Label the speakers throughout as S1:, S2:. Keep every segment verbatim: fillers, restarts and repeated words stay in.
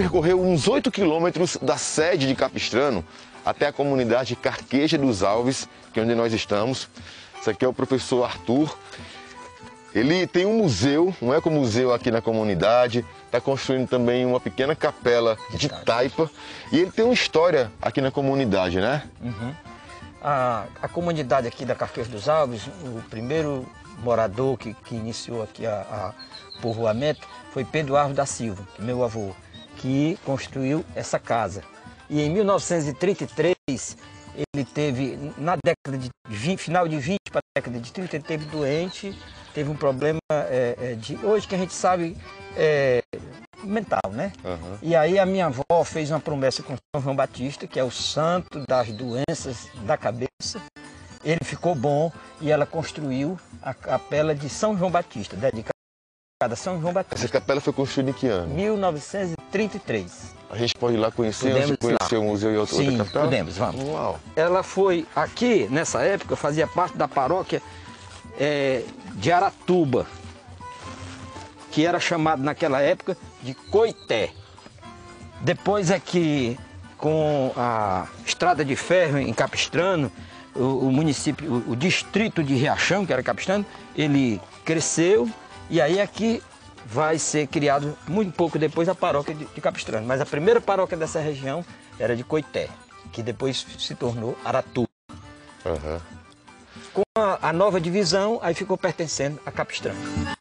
S1: percorreu uns oito quilômetros da sede de Capistrano até a comunidade Carqueja dos Alves, que é onde nós estamos. Esse aqui é o professor Arthur. Ele tem um museu, um ecomuseu aqui na comunidade, está construindo também uma pequena capela de taipa e ele tem uma história aqui na comunidade, né?
S2: Uhum. A, a comunidade aqui da Carqueja dos Alves, o primeiro morador que, que iniciou aqui a, a povoamento foi Pedro Alves da Silva, meu avô, que construiu essa casa. E em mil novecentos e trinta e três, ele teve, na década de vinte, final de vinte para a década de trinta, ele teve doente, teve um problema é, é, de, hoje que a gente sabe, é, mental, né? Uhum. E aí a minha avó fez uma promessa com São João Batista, que é o santo das doenças da cabeça. Ele ficou bom e ela construiu a capela de São João Batista, dedicada a São João Batista.
S1: Essa capela foi construída em que ano?
S2: mil novecentos e trinta e três.
S1: A gente pode ir lá conhecer, antes de conhecer o museu e outra,
S2: Sim,
S1: outra capela?
S2: podemos, vamos.
S1: Uau.
S2: Ela foi, aqui, nessa época, fazia parte da paróquia é, de Aratuba, que era chamado naquela época de Coité. Depois é que, com a estrada de ferro em Capistrano, o, o município, o, o distrito de Riachão, que era Capistrano, ele cresceu e aí aqui vai ser criado muito pouco depois a paróquia de, de Capistrano. Mas a primeira paróquia dessa região era de Coité, que depois se tornou Aratuba.
S1: Uhum.
S2: Com a, a nova divisão, aí ficou pertencendo a Capistrano.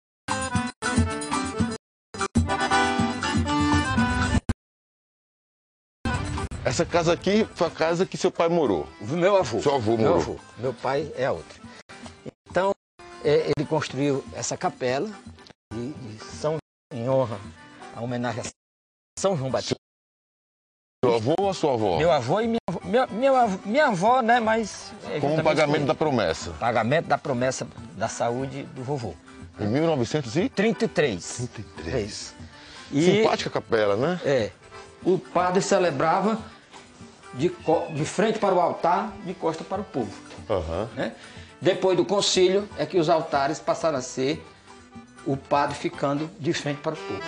S1: Essa casa aqui foi a casa que seu pai morou?
S2: Meu avô.
S1: Seu avô
S2: meu
S1: morou?
S2: Avô. Meu pai é a outra. Então, é, ele construiu essa capela de, de São, em honra, a homenagem a São João Batista.
S1: Seu avô ou a sua avó?
S2: Meu avô e minha avó. Minha, minha, minha avó, né, mas... É,
S1: com o pagamento da promessa?
S2: Pagamento da promessa da saúde do vovô.
S1: Em mil novecentos e
S2: trinta e três.
S1: trinta e três.
S2: E,
S1: simpática capela, né?
S2: É. O padre celebrava de, de frente para o altar, de costa para o povo.
S1: Uhum.
S2: Né? Depois do concílio é que os altares passaram a ser o padre ficando de frente para o povo.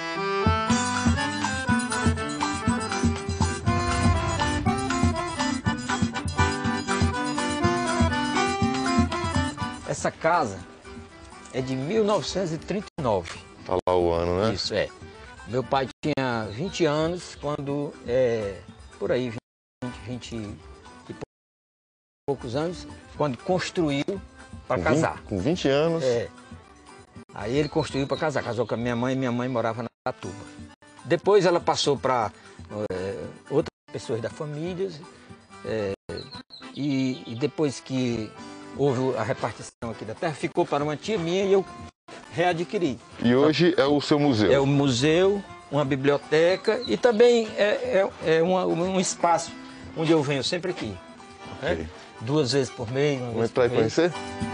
S2: Essa casa é de mil novecentos e trinta e nove.
S1: Tá lá o ano, né?
S2: Isso, é. Meu pai tinha vinte anos quando, é, por aí, vinte, vinte e poucos anos, quando construiu para casar.
S1: Com vinte anos?
S2: É. Aí ele construiu para casar, casou com a minha mãe e minha mãe morava na Aratuba. Depois ela passou para é, outras pessoas da família é, e, e depois que houve a repartição aqui da terra, ficou para uma tia minha e eu readquiri.
S1: E hoje é o seu museu?
S2: É o museu, uma biblioteca e também é, é, é uma, um espaço onde eu venho sempre aqui. Okay. Né? Duas vezes por mês. Uma
S1: Vamos entrar e conhecer?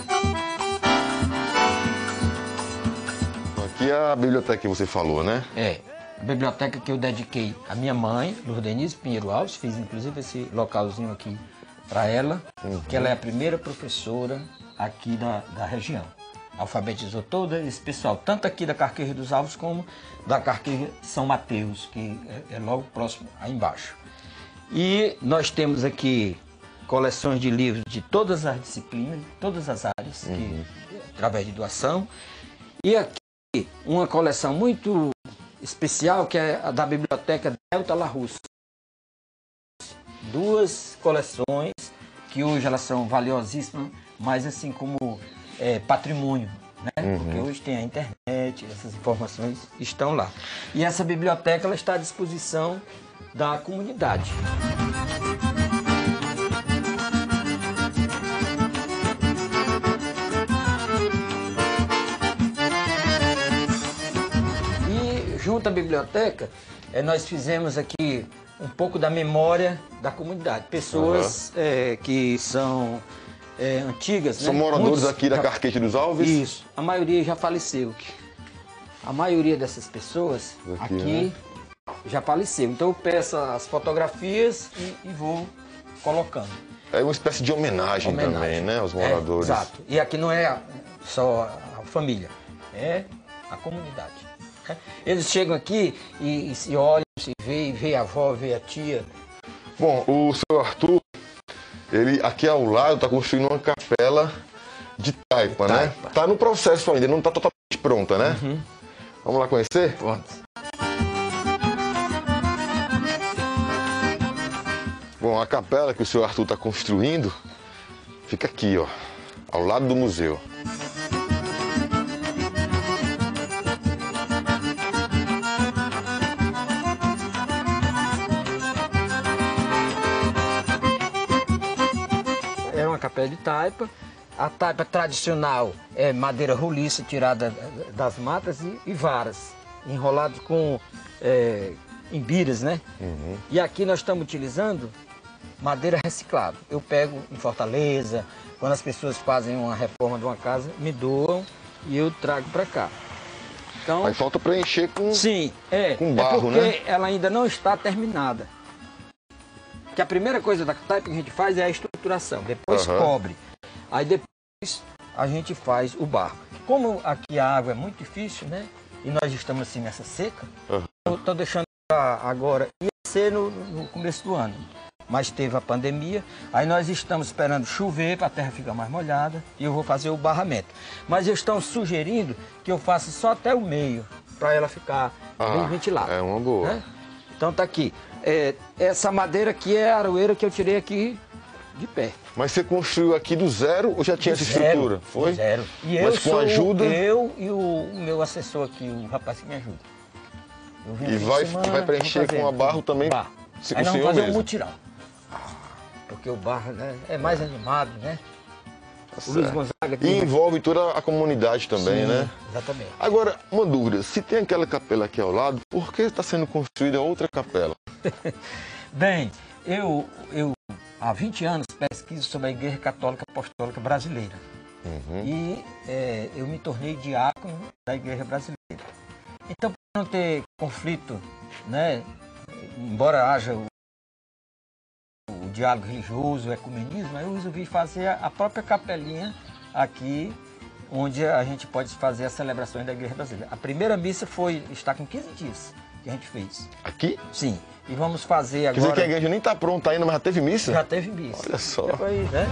S1: Aqui é a biblioteca que você falou, né?
S2: É, a biblioteca que eu dediquei à minha mãe, Lourdenise Pinheiro Alves, fiz inclusive esse localzinho aqui para ela, uhum. que ela é a primeira professora aqui da, da região. Alfabetizou todo esse pessoal, tanto aqui da Carqueja dos Alves como da Carqueja São Mateus, que é, é logo próximo aí embaixo. E nós temos aqui coleções de livros de todas as disciplinas, todas as áreas, uhum. que, através de doação. E aqui uma coleção muito especial, que é a da Biblioteca Delta La Russa. Duas coleções que hoje elas são valiosíssimas, mas assim como é, patrimônio, né? Uhum. Porque hoje tem a internet, essas informações estão lá. E essa biblioteca ela está à disposição da comunidade. E junto à biblioteca, é, nós fizemos aqui um pouco da memória da comunidade. Pessoas uhum. é, que são é, antigas.
S1: São
S2: né?
S1: moradores
S2: Muitos,
S1: aqui da
S2: já,
S1: Carqueja dos Alves?
S2: Isso. A maioria já faleceu. A maioria dessas pessoas aqui, aqui né? já faleceu. Então eu peço as fotografias e, e vou colocando.
S1: É uma espécie de homenagem, homenagem. também, né? Aos moradores.
S2: É, exato. E aqui não é só a família, é a comunidade. Eles chegam aqui e, e se olham, se vê, vê a avó, vê a tia.
S1: Bom, o seu Arthur, ele aqui ao lado está construindo uma capela de taipa, né?
S2: Taipa.
S1: Tá no processo ainda, não está totalmente pronta, né?
S2: Uhum.
S1: Vamos lá conhecer?
S2: Pronto.
S1: Bom, a capela que o senhor Arthur está construindo fica aqui, ó, ao lado do museu.
S2: É uma capela de taipa. A taipa tradicional é madeira roliça tirada das matas e, e varas, enrolados com é, embiras, né?
S1: Uhum.
S2: E aqui nós estamos utilizando madeira reciclável. Eu pego em Fortaleza, quando as pessoas fazem uma reforma de uma casa, me doam e eu trago para cá. Então,
S1: Aí falta preencher com,
S2: sim, é,
S1: com barro,
S2: é porque
S1: né?
S2: ela ainda não está terminada. Que a primeira coisa da taipa que a gente faz é a estruturação, depois
S1: Aham.
S2: cobre. Aí depois a gente faz o barro. Como aqui a água é muito difícil, né? E nós estamos assim nessa seca,
S1: Aham.
S2: eu estou deixando agora, ia ser no, no começo do ano. Mas teve a pandemia, aí nós estamos esperando chover para a terra ficar mais molhada e eu vou fazer o barramento. Mas eles estão sugerindo que eu faça só até o meio, para ela ficar
S1: Ah,
S2: bem ventilada.
S1: é uma boa.
S2: Né? Então tá aqui. É, essa madeira aqui é a aroeira que eu tirei aqui de pé.
S1: Mas você construiu aqui do zero ou já tinha essa
S2: Zero,
S1: estrutura? Foi?
S2: Zero. E
S1: Mas
S2: eu
S1: com
S2: sou
S1: ajuda?
S2: eu e o, o meu assessor aqui, o rapaz que me ajuda. Eu vim
S1: E
S2: aqui
S1: vai,
S2: de semana,
S1: e vai preencher
S2: vamos fazer
S1: com a barro também?
S2: barro.
S1: Se-
S2: Aí
S1: o
S2: nós
S1: senhor
S2: vamos fazer um
S1: mesmo?
S2: mutirão. Porque o barro, né, é mais animado, né?
S1: Tá
S2: O Luiz
S1: certo.
S2: Gonzaga
S1: E
S2: aqui,
S1: envolve toda a comunidade também,
S2: sim,
S1: né?
S2: Exatamente.
S1: Agora, uma dúvida, se tem aquela capela aqui ao lado, por que está sendo construída outra capela?
S2: Bem, eu, eu há vinte anos pesquiso sobre a Igreja Católica Apostólica Brasileira.
S1: Uhum.
S2: E é, eu me tornei diácono da Igreja Brasileira. Então, para não ter conflito, né, embora haja o, o diálogo religioso, o ecumenismo, eu resolvi fazer a própria capelinha aqui, onde a gente pode fazer as celebrações da Igreja Brasileira. A primeira missa foi, está com quinze dias que a gente fez.
S1: Aqui?
S2: Sim. E vamos fazer
S1: Quer dizer
S2: agora...
S1: que a igreja nem está pronta ainda, mas já teve missa?
S2: Já teve missa.
S1: Olha só.
S2: Depois, né?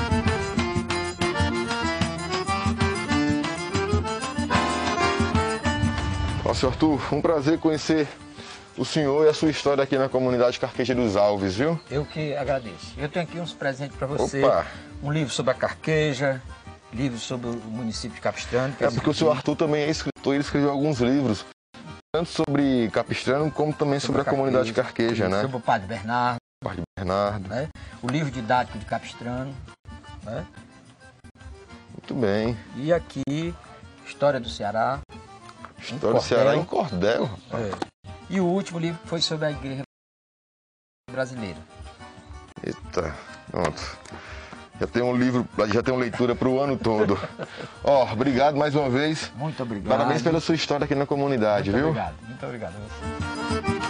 S1: Ó, senhor Arthur, um prazer conhecer o senhor e a sua história aqui na comunidade Carqueja dos Alves, viu?
S2: Eu que agradeço. Eu tenho aqui uns presentes para você.
S1: Opa!
S2: Um livro sobre a Carqueja, livro sobre o município de Capistrano.
S1: É porque o senhor Arthur também é escritor, ele escreveu alguns livros, tanto sobre Capistrano como também sobre, a comunidade Carqueja, né?
S2: Sobre o Padre Bernardo,
S1: Padre Bernardo.
S2: né? O livro didático de Capistrano, né?
S1: Muito bem.
S2: E aqui, História do Ceará.
S1: História do Ceará em cordel, rapaz.
S2: É. E o último livro foi sobre a Igreja Brasileira.
S1: Eita, pronto. Já tem um livro, já tem uma leitura para o ano todo. Ó, obrigado mais uma vez.
S2: Muito obrigado.
S1: Parabéns pela sua história aqui na comunidade,
S2: Muito
S1: viu?
S2: obrigado. Muito obrigado a você.